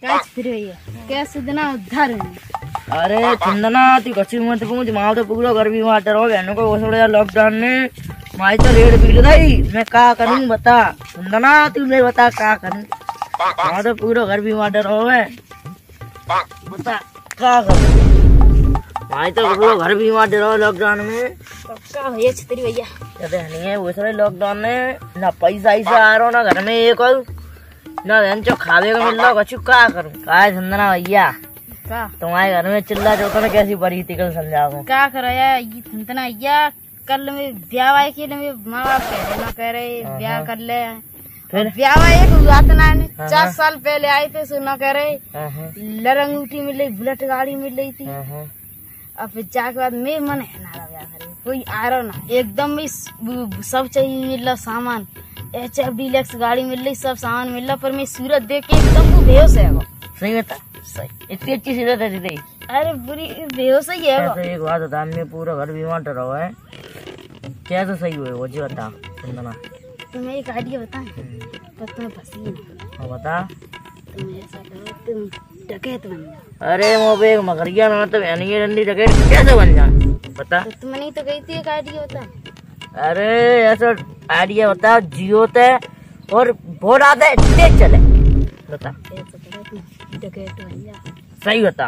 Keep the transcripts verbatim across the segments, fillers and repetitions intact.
कैसे देना उधार अरे चंदना तू कच्ची मत पूछ माँ तो पूरा घर भी वहाँ डरो बहनों को थोड़ा लॉकडाउन में माई तो रेड बिगड़ गई मैं क्या करूँ बता चंदना तू मेरे बता क्या करूँ माँ तो पूरा घर भी वहाँ डरो है बता क्या करूँ माई तो पूरा घर भी वहाँ डरो लॉकडाउन में पक्का भैया छतरी भैया कहते नहीं है वो सारे लॉकडाउन में ना पैसा ऐसा आ रहा ना घर में एक और ना बहन चो खावे को मिल रहा कछु क्या करूँ क्या चंदना भैया तुम्हारे घर में चिल्ला चौथा में कैसी पड़ी थी कल समझाओ क्या करो यार इतना या कल में ब्याह आए के लिए माँ बाप कह रहे ना कह रहे ब्याह कर ले फिर ब्याह एक हुआ था ना चार साल पहले आए थे सो ना कह रहे लरंगूठी मिल रही बुलेट गाड़ी मिल रही थी और फिर जाके बाद मेरे मन है ना ब्याह करे कोई आ रहा ना एकदम भी सब चाहिए मिल रहा सामान एच एफ डीलक्स गाड़ी मिल रही सब सामान मिल रहा पर मैं सूरत देख के एकदम बेहोश है सही बता सही इतनी अच्छी सीरत है दीदी अरे बुरी बेहोश ही है तो एक बात बता मैं पूरा घर बीमार डरा हुआ है क्या तो सही हुए वो जी बता चंदना तुम्हें एक आइडिया बताएं पर तुम्हें फंसी हाँ बता तुम ऐसा करो तुम डकैत बन जाओ अरे मोबे एक मगरिया ना तो यानी रंडी डकैत कैसे बन जाए बता तो तुमने नहीं तो गई थी एक आइडिया बता अरे ऐसा आइडिया बता जियो ते और बहुत आते तेज चले बता डकैत बन जा सही बता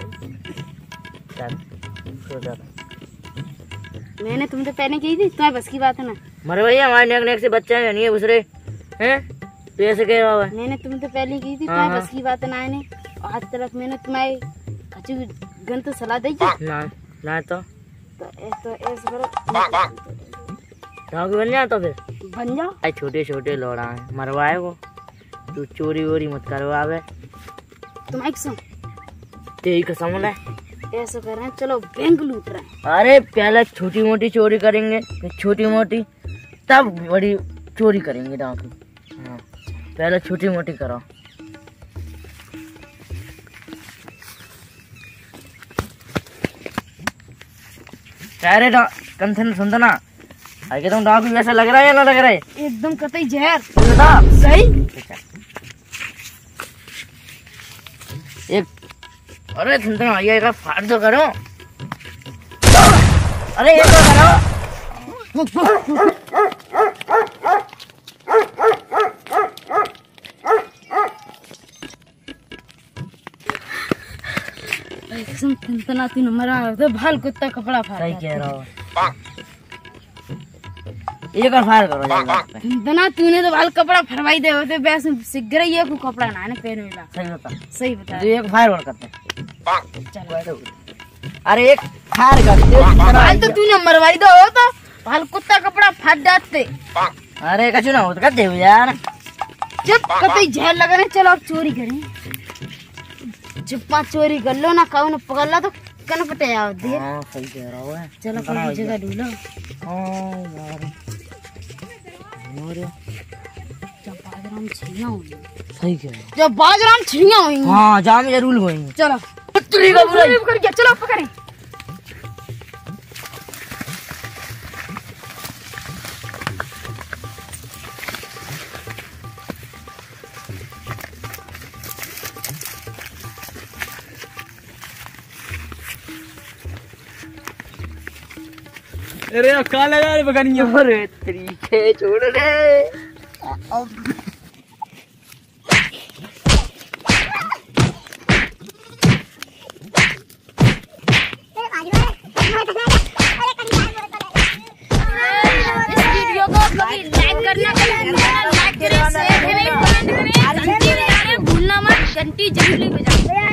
चल मैंने तुमसे पहले की थी तुम्हारे बस की बात है ना मरे भैया हमारे नेक नेक से बच्चे हैं नहीं है दूसरे हैं तो ऐसे कह रहा है मैंने तुमसे पहले की थी तुम्हारे बस की बात है ना ने आज तक मैंने तुम्हारे अच्छी गन तो सलाह दी ना ना तो तो ऐसे करो डॉग बन जा तो फिर बन जाओ अरे छोटे छोटे लौड़ा है मरवाए वो तू चोरी वोरी मत करवावे तुम सुन तेरी कसम है ऐसा कर रहे हैं चलो बैंक लूट रहे हैं अरे पहले छोटी मोटी चोरी करेंगे छोटी मोटी तब बड़ी चोरी करेंगे डाकू हाँ पहले छोटी मोटी करो अरे कंथन सुनता ना आगे तुम डाकू वैसा लग रहा है या ना लग रहा है एकदम कतई जहर सही एक अरे सुनता भैया एक फाड़ तो करो अरे ये तो करो इतना तीन मरा तो भाल कुत्ता कपड़ा फाड़ सही कह रहा हो एक और फाड़ करो इतना तूने तो भाल कपड़ा फरवाई दे होते वैसे सीख रही है को कपड़ा ना ने पैर में सही बता सही बता तो एक फाड़ और करते चलो अरे एक फाड़ करते भाल तो तूने मरवाई दो हो तो भाल कुत्ता कपड़ा फाड़ जाते अरे कछु ना हो तो करते हो यार जब कतई जहर लगाने चलो अब चोरी करें चुप्पा चोरी कर लो ना कौन पकड़ लो तो कन पटे आओ दे हां सही कह रहा हो चलो कोई जगह ढूंढो हां यार और जब बाजराम छिया हुई सही कह रहा जब बाजराम छिया हुई हां जाम जरूर हुई चलो पुत्री का बुरा कर गया चलो पकड़े अरे का लगा रे बगानिया अरे तरीके छोड़ रे लाइक करें शेयर करें कमेंट करें घंटी बजाना भूलना मत घंटी जरूर बजाओ।